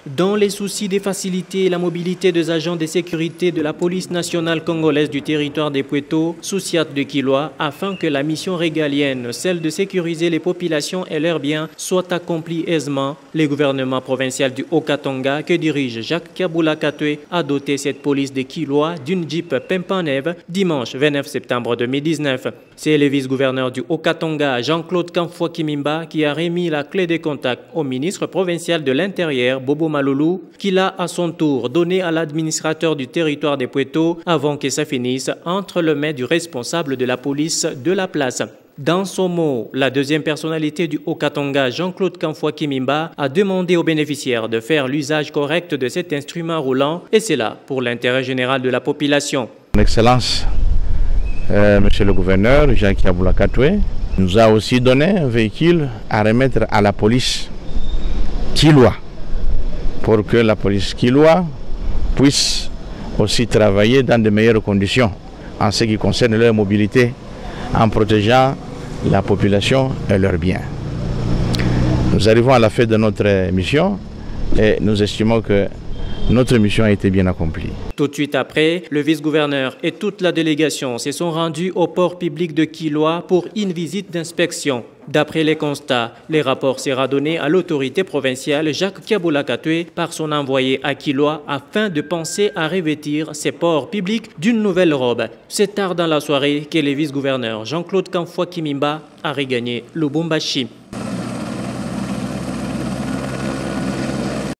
Dans les soucis de faciliter la mobilité des agents de sécurité de la police nationale congolaise du territoire des Pweto, Souciat de Kilwa, afin que la mission régalienne, celle de sécuriser les populations et leurs biens, soit accomplie aisément, le gouvernement provincial du Haut-Katanga, que dirige Jacques Kabula Katwe, a doté cette police de Kilwa d'une Jeep Pimpanève dimanche 29 septembre 2019. C'est le vice-gouverneur du Haut-Katanga, Jean-Claude Kamfwa Kimimba, qui a remis la clé de contact au ministre provincial de l'Intérieur, Bobo Maloulou, qui l'a à son tour donné à l'administrateur du territoire des Pweto avant que ça finisse entre les mains du responsable de la police de la place. Dans son mot, la deuxième personnalité du Haut-Katanga, Jean-Claude Kamfwa Kimimba, a demandé aux bénéficiaires de faire l'usage correct de cet instrument roulant, et c'est là pour l'intérêt général de la population. Son Excellence, Monsieur le gouverneur, Jacques Kabula Katwe, nous a aussi donné un véhicule à remettre à la police Kilwa, pour que la police Kilwa puisse aussi travailler dans de meilleures conditions en ce qui concerne leur mobilité, en protégeant la population et leurs biens. Nous arrivons à la fin de notre mission et nous estimons que notre mission a été bien accomplie. Tout de suite après, le vice-gouverneur et toute la délégation se sont rendus au port public de Kilwa pour une visite d'inspection. D'après les constats, les rapports sera donné à l'autorité provinciale Jacques Kabula Katwe par son envoyé à Kilwa afin de penser à revêtir ces ports publics d'une nouvelle robe. C'est tard dans la soirée que le vice-gouverneur Jean-Claude Kamfwa Kimimba a regagné Lubumbashi.